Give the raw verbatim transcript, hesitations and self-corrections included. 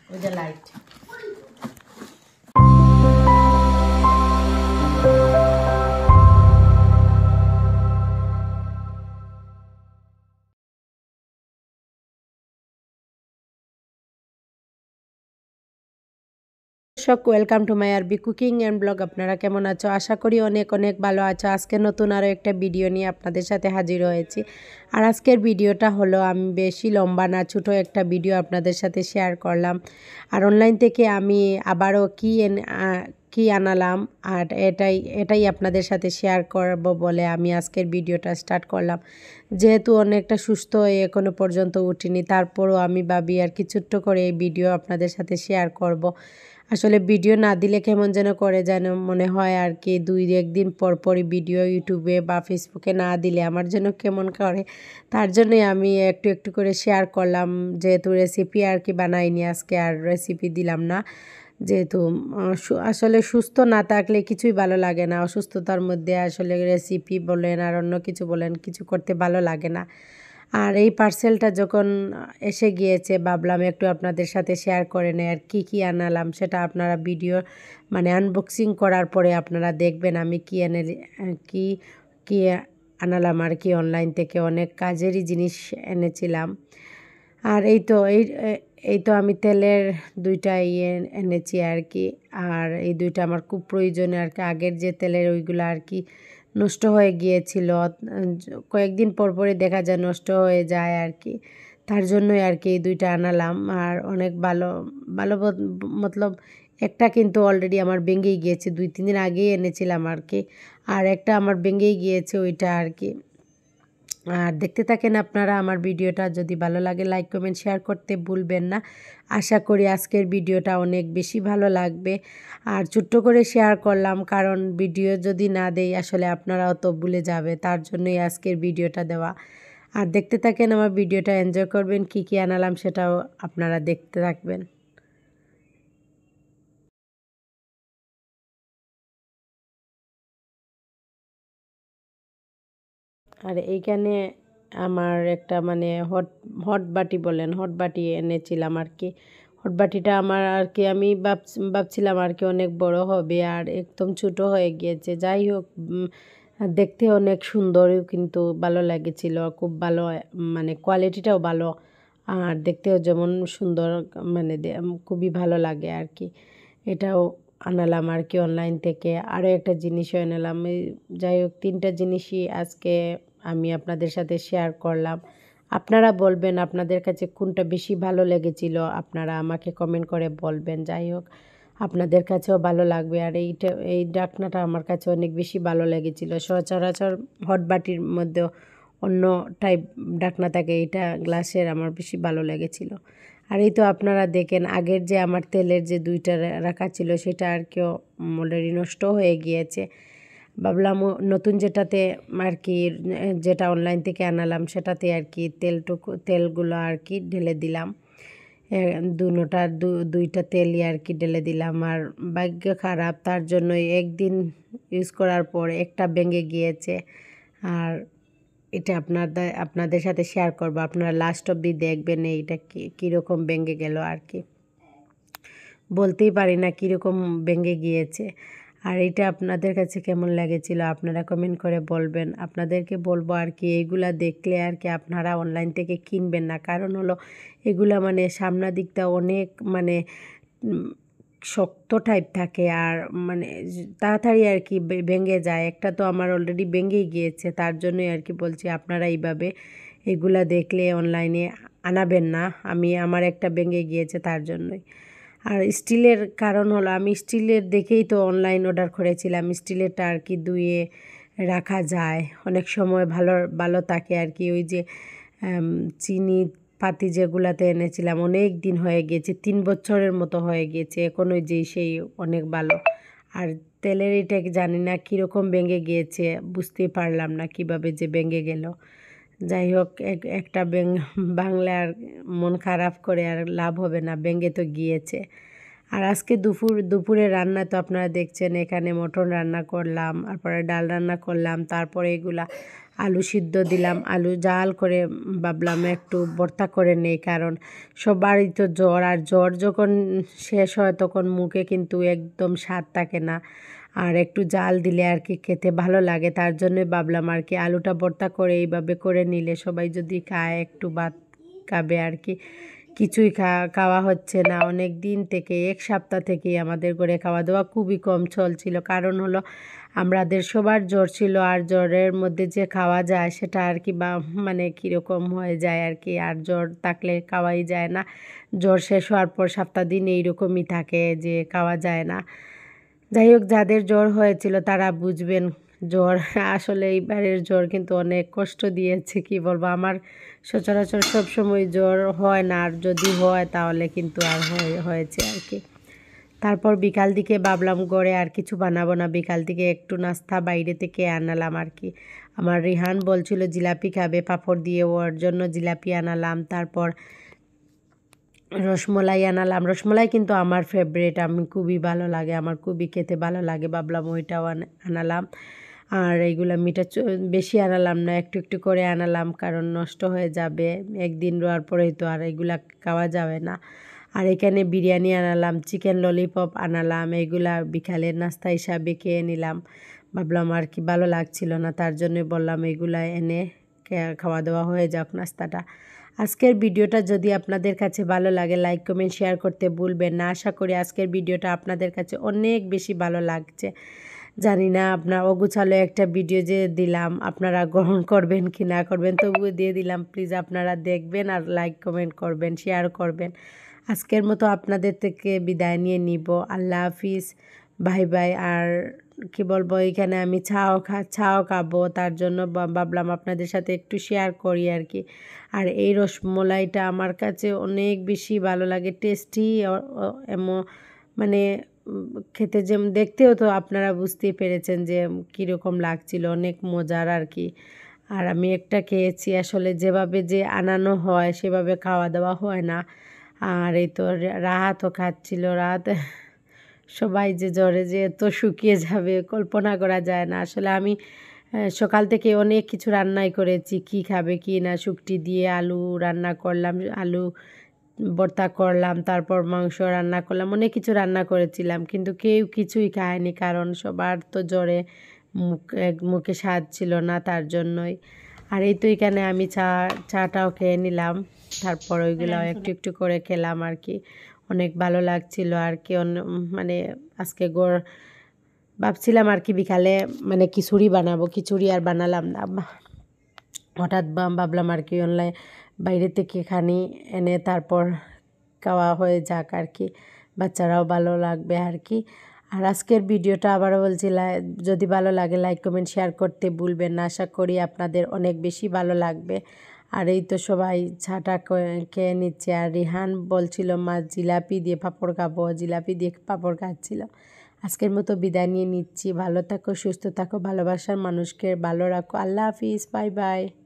with the light. দর্শক, welcome to my আরবি cooking and blog. আপনারা কেমন আছো? আশা করি অনেক অনেক ভালো আছো। আজকে নতুন আরও একটা ভিডিও নিয়ে আপনাদের সাথে হাজির হয়েছি। আর আজকের ভিডিওটা হলো, আমি বেশি লম্বা না, ছোটো একটা ভিডিও আপনাদের সাথে শেয়ার করলাম। আর অনলাইন থেকে আমি আবারও কী কী আনালাম, আর এটাই এটাই আপনাদের সাথে শেয়ার করব বলে আমি আজকের ভিডিওটা স্টার্ট করলাম। যেহেতু অনেকটা সুস্থ হয়ে এখনও পর্যন্ত উঠিনি, তারপরও আমি ভাবি আর কি ছোট্ট করে এই ভিডিও আপনাদের সাথে শেয়ার করব। আসলে ভিডিও না দিলে কেমন যেন করে যেন মনে হয় আর কি, দুই একদিন পর পরই ভিডিও ইউটিউবে বা ফেসবুকে না দিলে আমার যেন কেমন করে। তার জন্যই আমি একটু একটু করে শেয়ার করলাম, যেহেতু রেসিপি আর কি বানাইনি আজকে, আর রেসিপি দিলাম না। যেহেতু আসলে সুস্থ না থাকলে কিছুই ভালো লাগে না, অসুস্থতার মধ্যে আসলে রেসিপি বলেন আর অন্য কিছু বলেন, কিছু করতে ভালো লাগে না। আর এই পার্সেলটা যখন এসে গিয়েছে, ভাবলাম একটু আপনাদের সাথে শেয়ার করে নেই। আর কী কী আনালাম সেটা আপনারা ভিডিও মানে আনবক্সিং করার পরে আপনারা দেখবেন আমি কী এনে কী কী আনালাম আর কি। অনলাইন থেকে অনেক কাজেরই জিনিস এনেছিলাম। আর এই তো এই এই তো আমি তেলের দুইটা ইয়ে এনেছি আর কি। আর এই দুইটা আমার খুব প্রয়োজনীয় আর কি। আগের যে তেলের ওইগুলো আর কি নষ্ট হয়ে গিয়েছিল, কয়েকদিন পর পরে দেখা যায় নষ্ট হয়ে যায় আর কি। তার জন্যই আর কি এই দুইটা আনালাম। আর অনেক ভালো ভালো মতলব একটা কিন্তু অলরেডি আমার ভেঙেই গিয়েছে, দুই তিন দিন আগেই এনেছিলাম আর কি। আর একটা আমার ভেঙেই গিয়েছে ওইটা আর কি। আর দেখতে থাকেন আপনারা আমার ভিডিওটা। যদি ভালো লাগে লাইক কমেন্ট শেয়ার করতে ভুলবেন না। আশা করি আজকের ভিডিওটা অনেক বেশি ভালো লাগবে। আর ছোট্ট করে শেয়ার করলাম, কারণ ভিডিও যদি না দেই আসলে আপনারাও তো ভুলে যাবে, তার জন্যই আজকের ভিডিওটা দেওয়া। আর দেখতে থাকেন আমার ভিডিওটা, এনজয় করবেন। কী কী আনালাম সেটাও আপনারা দেখতে থাকবেন। আর এইখানে আমার একটা মানে হট হট বাটি বলেন, হট বাটি এনেছিলাম আর কি। হট বাটিটা আমার আর কি আমি ভাব ভাবছিলাম আর কি অনেক বড় হবে, আর একদম ছোটো হয়ে গিয়েছে। যাই হোক, দেখতে অনেক সুন্দর, কিন্তু ভালো লেগেছিল, খুব ভালো, মানে কোয়ালিটিটাও ভালো, আর দেখতেও যেমন সুন্দর, মানে খুবই ভালো লাগে আর কি। এটাও আনালাম আর কি অনলাইন থেকে। আরও একটা জিনিসও আনালাম। যাই হোক, তিনটা জিনিসই আজকে আমি আপনাদের সাথে শেয়ার করলাম। আপনারা বলবেন আপনাদের কাছে কোনটা বেশি ভালো লেগেছিল, আপনারা আমাকে কমেন্ট করে বলবেন। যাই হোক, আপনাদের কাছেও ভালো লাগবে। আর এইটা এই ঢাকনাটা আমার কাছে অনেক বেশি ভালো লেগেছিল। সচরাচর হট বাটির মধ্যেও অন্য টাইপ ঢাকনা থাকে, এইটা গ্লাসের আমার বেশি ভালো লেগেছিল। আর এই তো আপনারা দেখেন, আগের যে আমার তেলের যে দুইটা রাখা ছিল সেটা আর কেউ অলরেডি নষ্ট হয়ে গিয়েছে। ভাবলাম নতুন যেটাতে আর কি, যেটা অনলাইন থেকে আনালাম সেটাতে আর কি তেলটুকু তেলগুলো আর কি ঢেলে দিলাম। দুটা দুইটা তেলই আর কি ঢেলে দিলাম। আর ভাগ্য খারাপ, তার জন্য একদিন ইউজ করার পর একটা ভেঙে গিয়েছে। আর এটা আপনাদের আপনাদের সাথে শেয়ার করবো, আপনারা লাস্ট অবধি দেখবেন এইটা কী কীরকম ভেঙে গেল আর কি। বলতেই পারি না কীরকম ভেঙে গিয়েছে। আর এইটা আপনাদের কাছে কেমন লেগেছিল আপনারা কমেন্ট করে বলবেন। আপনাদেরকে বলবো আর কি, এইগুলা দেখলে আর কি আপনারা অনলাইন থেকে কিনবেন না। কারণ হলো এগুলা মানে সামনের দিকটা অনেক মানে শক্ত টাইপ থাকে, আর মানে তাড়াতাড়ি আর কি ভেঙে যায়। একটা তো আমার অলরেডি ভেঙেই গিয়েছে, তার জন্যই আর কি বলছি আপনারা এইভাবে এগুলা দেখলে অনলাইনে আনাবেন না। আমি আমার একটা ভেঙে গিয়েছে তার জন্যই। আর স্টিলের কারণ হলো, আমি স্টিলের দেখেই তো অনলাইন অর্ডার করেছিলাম। স্টিলেরটা আর কি ধুয়ে রাখা যায়, অনেক সময় ভালো ভালো থাকে আর কি। ওই যে চিনি পাতি যেগুলাতে এনেছিলাম অনেক দিন হয়ে গিয়েছে, তিন বছরের মতো হয়ে গিয়েছে, এখন ওই যে সেই অনেক ভালো। আর তেলের এটা জানি না কীরকম ভেঙে গিয়েছে, বুঝতেই পারলাম না কিভাবে যে ভেঙে গেল। যাই হোক, একটা বাংলা আর মন খারাপ করে আর লাভ হবে না, ভেঙে তো গিয়েছে। আর আজকে দুপুর দুপুরে রান্না তো আপনারা দেখছেন, এখানে মটন রান্না করলাম, তারপরে ডাল রান্না করলাম, তারপরে এগুলা আলু সিদ্ধ দিলাম, আলু জাল করে ভাবলাম একটু ভর্তা করে নেই, কারণ সবারই তো জ্বর, আর জ্বর যখন শেষ হয় তখন মুখে কিন্তু একদম স্বাদ থাকে না, আর একটু জাল দিলে আর কি খেতে ভালো লাগে। তার জন্য ভাবলাম আর কি আলুটা ভর্তা করে এইভাবে করে নিলে সবাই যদি খায় একটু ভাত খাবে আর কি। কিছুই খা খাওয়া হচ্ছে না অনেক দিন থেকে, এক সপ্তাহ থেকেই আমাদের ঘরে খাওয়া দাওয়া খুবই কম চলছিল। কারণ হলো আমাদের সবার জ্বর ছিল, আর জ্বরের মধ্যে যে খাওয়া যায় সেটা আর কি বা মানে কীরকম হয়ে যায় আর কি, আর জ্বর থাকলে খাওয়াই যায় না। জ্বর শেষ হওয়ার পর সপ্তাহ দিন এইরকমই থাকে যে খাওয়া যায় না। যাই হোক, যাদের জ্বর হয়েছিল তারা বুঝবেন জ্বর আসলে এইবারের জ্বর কিন্তু অনেক কষ্ট দিয়েছে, কি বলবো। আমার সচরাচর সবসময় জ্বর হয় না, আর যদি হয় তাহলে কিন্তু আর হয়েছে আর কি। তারপর বিকাল দিকে ভাবলাম ঘরে আর কিছু বানাবো না, বিকাল দিকে একটু নাস্তা বাইরে থেকে আনালাম আর কি। আমার রিহান বলছিল জিলাপি খাবে পাঁপড় দিয়ে, ওর জন্য জিলাপি আনালাম। তারপর রসমলাই আনালাম, রসমলাই কিন্তু আমার ফেভারিট, আমি খুবই ভালো লাগে, আমার খুবই খেতে ভালো লাগে, ভাবলাম ওইটাও আনালাম। আর এইগুলো মিঠা বেশি আনালাম না, একটু একটু করে আনালাম, কারণ নষ্ট হয়ে যাবে একদিন রোয়ার পরেই তো আর এইগুলা খাওয়া যাবে না। আর এখানে বিরিয়ানি আনালাম, চিকেন ললিপপ আনালাম, এইগুলা বিকালের নাস্তা হিসাবে খেয়ে নিলাম। ভাবলাম আর কি ভালো লাগছিল না, তার জন্য বললাম এইগুলা এনে খাওয়া দাওয়া হয়ে যাক নাস্তাটা। আজকের ভিডিওটা যদি আপনাদের কাছে ভালো লাগে লাইক কমেন্ট শেয়ার করতে ভুলবেন না। আশা করি আজকের ভিডিওটা আপনাদের কাছে অনেক বেশি ভালো লাগছে। জানি না আপনার অগুছালো একটা ভিডিও যে দিলাম আপনারা গ্রহণ করবেন কি না করবেন, তবুও দিয়ে দিলাম। প্লিজ আপনারা দেখবেন আর লাইক কমেন্ট করবেন, শেয়ার করবেন। আজকের মতো আপনাদের থেকে বিদায় নিয়ে নিব। আল্লাহ হাফিজ, বাই বাই। আর কি বলবো, এখানে আমি চাও খা চাও খাবো, তার জন্য ভাবলাম আপনাদের সাথে একটু শেয়ার করি আর কি। আর এই রসমলাইটা আমার কাছে অনেক বেশি ভালো লাগে, টেস্টি, এমন মানে খেতে যে দেখতেও তো আপনারা বুঝতেই পেরেছেন যে কীরকম লাগছিল, অনেক মজার আর কি। আর আমি একটা খেয়েছি, আসলে যেভাবে যে আনানো হয় সেভাবে খাওয়া দাওয়া হয় না। আর এই তো রাহাতও খাচ্ছিল, রাহাত সবাই যে জ্বরে যে এত শুকিয়ে যাবে কল্পনা করা যায় না। আসলে আমি সকাল থেকে অনেক কিছু রান্নাই করেছি, কি খাবে কি না, শুকটি দিয়ে আলু রান্না করলাম, আলু ভর্তা করলাম, তারপর মাংস রান্না করলাম, অনেক কিছু রান্না করেছিলাম, কিন্তু কেউ কিছুই খায়নি, কারণ সবার তো জ্বরে মুখ মুখে স্বাদ ছিল না, তার জন্যই। আর এই তো এখানে আমি চা চাটাও খেয়ে নিলাম, তারপর ওইগুলো একটু একটু করে খেলাম আর কি। অনেক ভালো লাগছিল আর কি। মানে আজকে গোড় ভাবছিলাম আর কি বিকালে মানে খিচুড়ি বানাবো, খিচুড়ি আর বানালাম না। হঠাৎ ভাবলাম আর কি অনলাইন বাইরে থেকে খানি এনে তারপর খাওয়া হয়ে যাক আর কি, বাচ্চারাও ভালো লাগবে আর কি। আর আজকের ভিডিওটা আবারও বলছি, যদি ভালো লাগে লাইক কমেন্ট শেয়ার করতে ভুলবেন না। আশা করি আপনাদের অনেক বেশি ভালো লাগবে। আর এই তো সবাই ছাটা খেয়ে নিচ্ছে। আর রিহান বলছিল মা জিলাপি দিয়ে পাঁপড় খাবো, জিলাপি দিয়ে পাঁপড় খাচ্ছিল। আজকের মতো বিদায় নিয়ে নিচ্ছি। ভালো থাকো, সুস্থ থাকো, ভালোবাসার মানুষকে ভালো রাখো। আল্লাহ হাফিজ, বাই বাই।